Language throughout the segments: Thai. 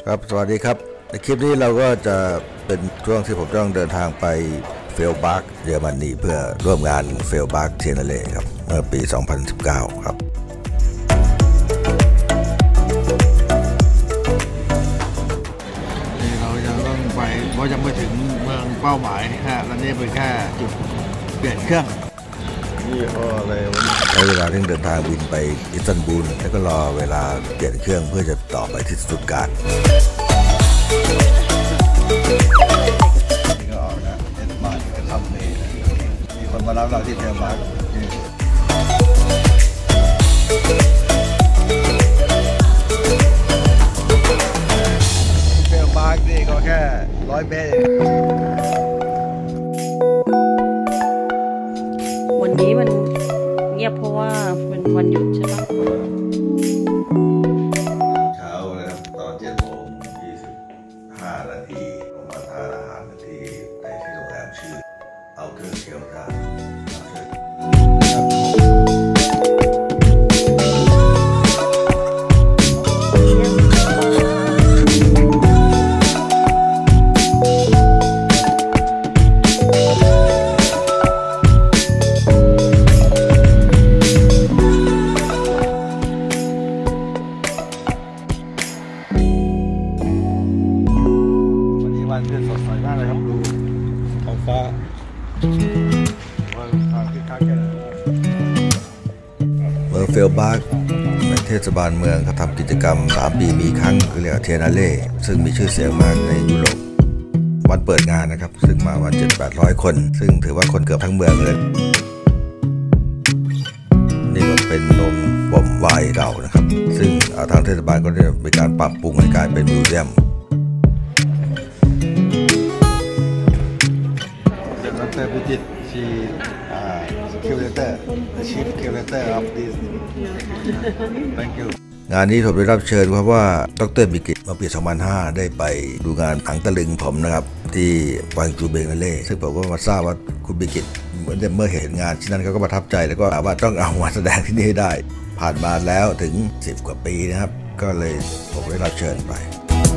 ครับสวัสดีครับในคลิปนี้เราก็จะเป็นช่วงที่ผมต้องเดินทางไปเฟลบาร์กเยอรมนีเพื่อร่วมงานเฟลบาร์กเทียนาเล่ครับเมื่อปี 2019 ครับเราจะต้องไปเพราะยังไม่ถึงเมืองเป้าหมายฮะและนี่เป็นแค่จุดเปลี่ยนเครื่องนี่ก็เลยใช้เวลาเดินทางบินไปอิสตันบูลแล้วก็รอเวลาเปลี่ยนเครื่องเพื่อจะต่อไปที่สตุตการ์ทนี่ก็ออกนะเอ็ดมาร์กคัมเน่มีคนมารับเราที่เฟลบาร์กเฟลบาร์กนี่ก็แค่100 เมตรวันนี้มันเงียบเพราะว่าเป็นวันหยุดใช่ไหมเช้านะครับตอน7:25 นาทีผมมาทานอาหารที่โรงแรมชื่อเอาเทอร์เชลตาสดใสมากเลยครับดูท้องฟ้าเมืองเฟลบาร์กในเทศบาลเมืองเขาทำกิจกรรม3 ปีมีครั้งคือเรียกเทียนาเล่ซึ่งมีชื่อเสียงมากในยุโรปวันเปิดงานนะครับซึ่งมาวัน 700-800 คนซึ่งถือว่าคนเกือบทั้งเมืองเลยนี่ก็เป็นโรงบ่มไวน์เก่านะครับซึ่งทางเทศบาลก็ได้มีการปรับปรุงให้กลายเป็นมิวเซียมVisit she curator the chief curator of this thank you งานนี้ผมได้รับเชิญเพราะว่าดร.บิกิตเมื่อปี 2005 ได้ไปดูงานถังตะลึงผมนะครับที่วังจูเบงเล่ซึ่งผมก็มาทราบว่าคุณบิกิตเมื่อเห็นงานที่นั่นเขาก็ประทับใจแล้วก็ว่าต้องเอามาแสดงที่นี่ให้ได้ผ่านมาแล้วถึง10 กว่าปีนะครับก็เลยผมได้รับเชิญไป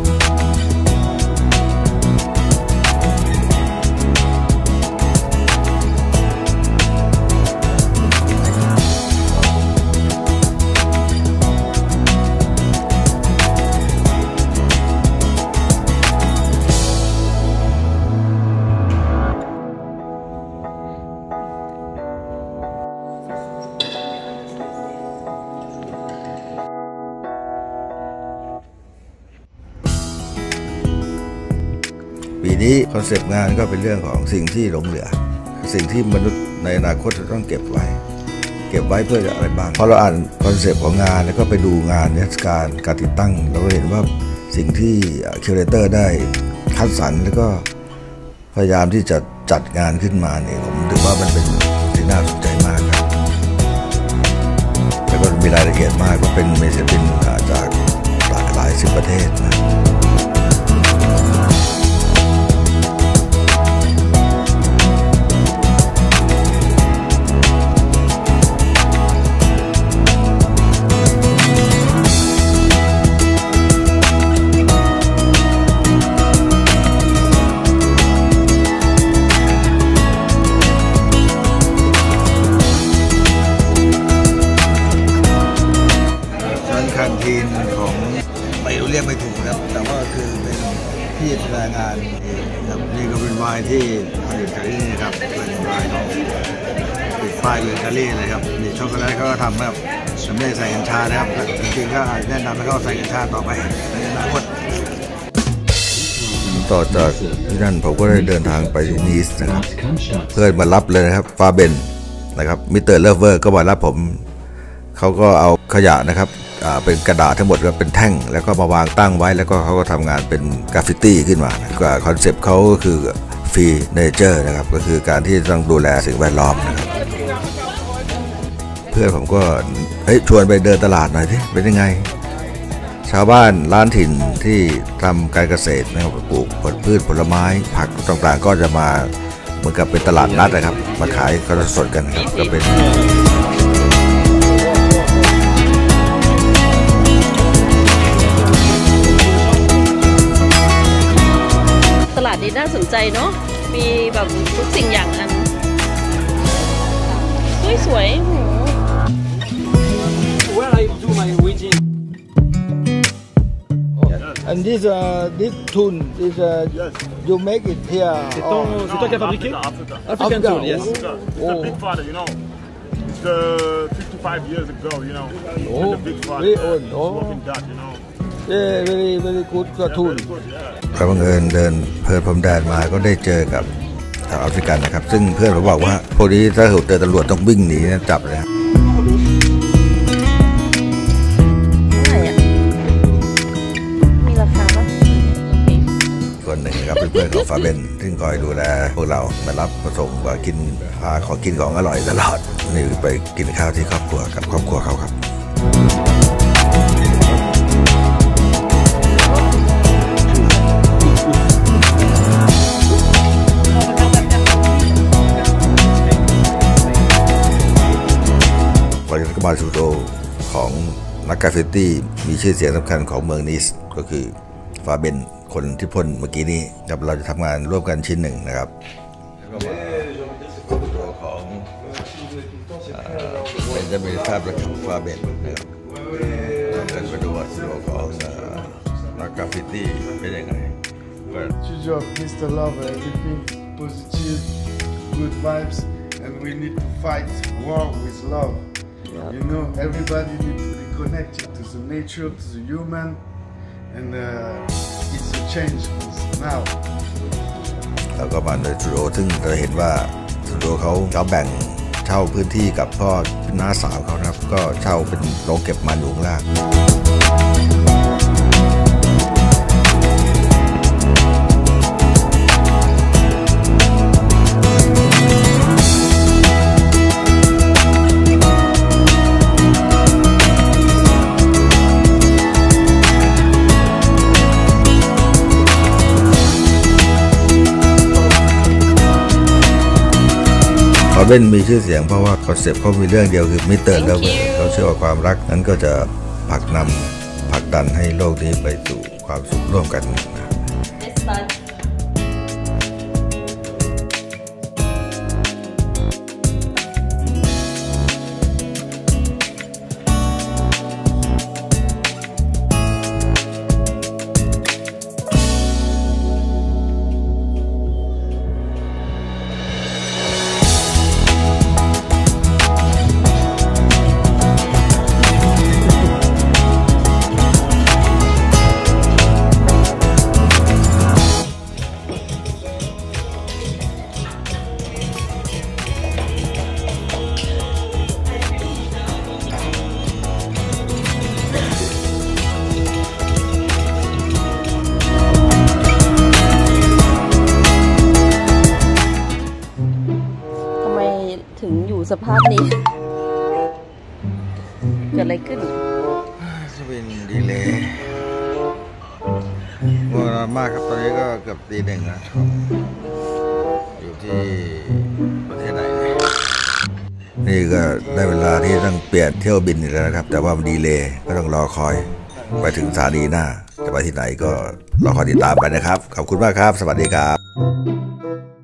ปีนี้คอนเซปต์งานก็เป็นเรื่องของสิ่งที่หลงเหลือสิ่งที่มนุษย์ในอนาคตจะต้องเก็บไว้เพื่อจะอะไรบ้างพอเราอ่านคอนเซปต์ของงานแล้วก็ไปดูงานเทศกาลการติดตั้งเราก็เห็นว่าสิ่งที่คิวเรเตอร์ได้คัดสรรแล้วก็พยายามที่จะจัดงานขึ้นมาเนี่ยผมถือว่ามันเป็นสิ่งน่าสนใจมากครับแล้วก็มีรายละเอียดมากก็เป็นศิลปินจากหลากหลาย10 ประเทศนะทีมของไม่รู้เรียกไม่ถูกครับแต่ว่าคือเป็นที่แสดงงานครับนี่ก็เป็นไวน์ที่ผลิตจากที่นี่ครับเป็นไวน์ของติดป้ายอิตาลีเลยครับนี่ช็อกโกแลตเขาก็ทำแบบไม่ได้ใส่กัญชานะครับจริงๆก็แนะนำให้เขาใส่กัญชาต่อไปในอนาคตต่อจากที่นั่นผมก็ได้เดินทางไปที่นีสนะครับเพื่อมารับเลยนะครับฟาเบนนะครับมิสเตอร์เลฟเวอร์ก็มารับผมเขาก็เอาขยะนะครับเป็นกระดาษทั้งหมดก็เป็นแท่งแล้วก็มาวางตั้งไว้แล้วก็เขาก็ทำงานเป็นกราฟฟิตี้ขึ้นมาคอนเซปต์เขาก็คือฟรีเนเจอร์นะครับก็คือการที่ต้องดูแลสิ่งแวดล้อมนะครับเพื่อนผมก็ชวนไปเดินตลาดหน่อยที่เป็นยังไงชาวบ้านร้านถิ่นที่ทำการเกษตรนะครับปลูกพืชผลไม้ผักต่างๆก็จะมาเหมือนกับเป็นตลาดนัดนะครับมาขายก็สดกันครับก็เป็นเสนใจเนาะมีแบบทุกสิ่งอย่างอันสวยๆโห Where I do my wedding. And this tune is you make it here. C'est toi qui as fabriqué? African tool, yes. It's the big father, you know. It's the 55 years ago, you know. Oh, the big father. very old. Oh. Working that, you know. Yeah, very good tune. Very good, yeah. เราบังเอิญเดินเพลินพรมแดนมาก็ได้เจอกับชาวแอฟริกันนะครับซึ่งเพื่อนผมบอกว่าพวกนี้ถ้าเจอตำรวจต้องวิ่งหนีนะจับเลยครับเท่าไหร่อ่ะมีราคาปะคนหนึ่งครับเพื่อนๆของฟาเบนซึ่งคอยดูแลพวกเรามารับมาส่งมากินพาของกินของอร่อยตลอดนี่ไปกินข้าวที่ครอบครัวกับครอบครัวเขาครับก็มาชูโดของนักกราฟฟิตี้มีชื่อเสียงสำคัญของเมืองนิสก็คือฟาเบนคนที่พ่นเมื่อกี้นี้กับเราจะทำงานร่วมกันชิ้นหนึ่งนะครับแล้วก็มาตัวของเป็นจะมีภาพและฟาเบนนะครับกันไปดูว่าตัวของนักกราฟฟิตี้เป็นยังไง Choose of Mr. Lover, everything positive, good vibes, and we need to fight war with love. You know, everybody needs to be connected to the nature, to the human, and it's a change now. แล้วก็มาในสตูดิโอซึ่งเราเห็นว่าสตูดิโอเขาแบ่งเช่าพื้นที่กับพ่อน้าสาวเขานะครับก็เช่าเป็นโรงเก็บมันอยู่ข้างล่างฟาเบนมีชื่อเสียงเพราะว่าคอนเซ็ปต์เขามีเรื่องเดียวคือมิเตอร์แล้วเขาเชื่อว่าความรักนั้นก็จะผลักดันให้โลกนี้ไปสู่ความสุขร่วมกันนะถึงอยู่สภาพนี้เกิดอะไรขึ้นจะเป็นดีเลย์มัวนานมากครับตอนนี้ก็เกือบตีหนึ่งนะอยู่ที่ประเทศไหนนี่ก็ได้เวลาที่ต้องเปลี่ยนเที่ยวบินอีกแล้วนะครับแต่ว่ามันดีเลย์ก็ต้องรอคอยไปถึงสถานีหน้าจะไปที่ไหนก็รอคอยติดตามไปนะครับขอบคุณมากครับสวัสดีครับ